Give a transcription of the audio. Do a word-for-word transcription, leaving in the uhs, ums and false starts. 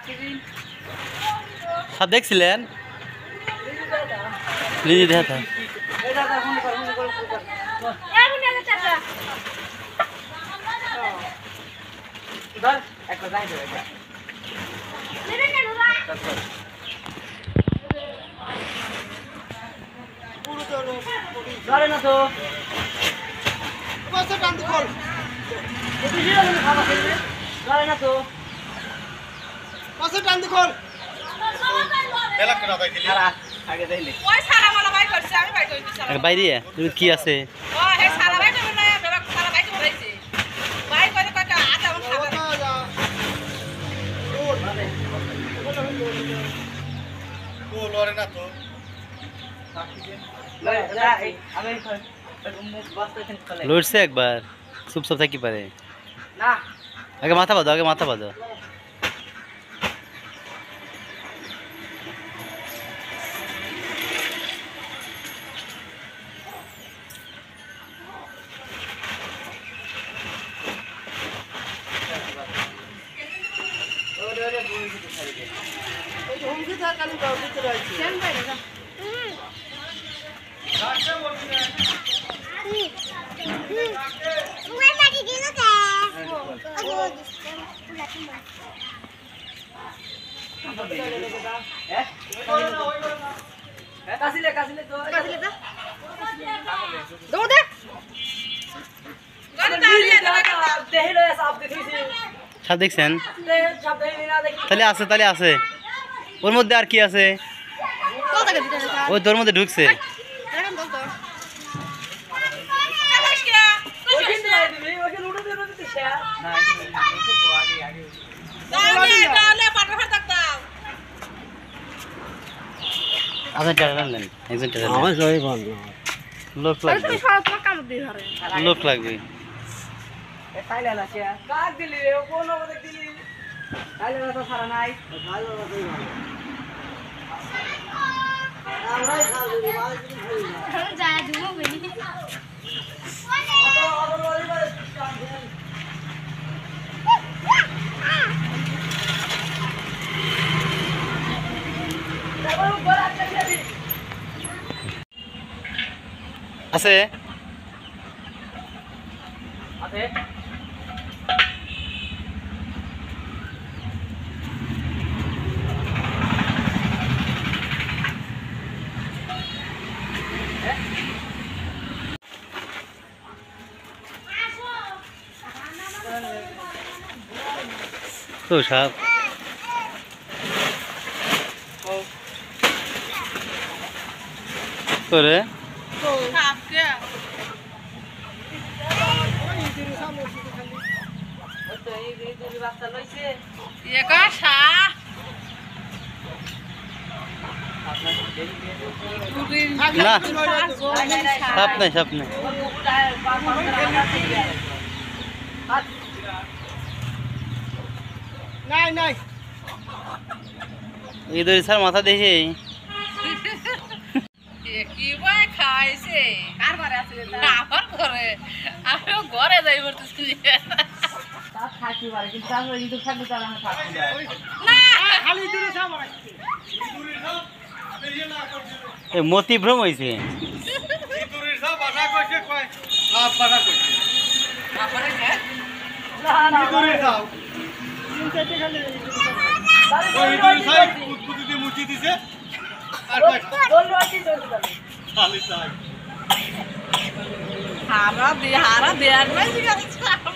সব দেখছিলেন লিজি দেখা না তো না তো পাশে টান দেখুন বেলা করে দাই দিলি আগে দেইলে ওই সারা মালা বাই করছে আমি বাই কই দিছি বাইরে তুমি কি আছে ও হে সারা বাই করবে না বেবা সারা বাই করে দিছে বাই করে কয় আটা মন খাবে ও লরে না তো লয় যা এই আমি মুখ বাস্তে খেন খলে লড়ছে একবার চুপচাপ থাকি পারে না আগে মাথা বাঁধো আগে মাথা বাঁধো ওরে ওরে বই দিতে ছাড়ি দে এই হুমকি থাকানি গাও দিতে রইছে কেন বাইরে যা কাছিলে কাছিলে তো কাছিলে দা দৌড় দে গান দাঁড়িয়ে দাঁড়া দেহি লয় সাপ দেখিছি সব দেখছেন সব দেহি না দেখি তাহলে আছে তাহলে আছে ওর মধ্যে আর কি আছে কত টাকা দিতে না ওই তোর মধ্যে ঢুকছে এরকম বল তো চালাস কি ওইখান থেকে দিবি ওইখান উড়ে দিয়ে উড়ে দিতে শেয়ার না একটু আগে আগে তাহলে তাহলে পাটা ফাটা দাও আপনি টাকা নেন একজন টাকা আমার জয় বল লোক তাহলে লাগবে তুমি সব তোমার কাম দিয়ে ধরে লোক লাগবে এ তাইলে না শেয়ার কাক দিলি রে কোন মতে দিলি তাইলে না তো সারা নাই ভালো ভালো আমরাই খাবো ভালো যায় দিব বলি আছে আছে তো সাপ করে সাপ কে ওই তো এই এই দুই বাচ্চা লইছে একা সা আপনার দেরি তুই না নাই নাই সাপ নাই সাপ নাই নাই নাই এই দড়ি স্যার মাথা দেখে কি ভাই খাইছে কার ঘরে আছে আমার ঘরে আমিও ঘরে যাই বলতেছি থাকি পারে কিন্তু আমরা ইঁদুর থাকলে তার আমরা থাকি না না খালি দূরে সাপ আসছে এ মতি ভ্রম হয়েছে ইঁদুরের সব ভাষা কইছে কয় সাপ ভাষা কইছে তারপরে কে না না ইঁদুরের সাপ তিন চারটে খালি ওই ইঁদুরের সাপ উৎপত্তি দিয়ে মুচি দিছে আর কয় বললো কি করতে খালি সাপ হারা দে হারা দেয়ার নাই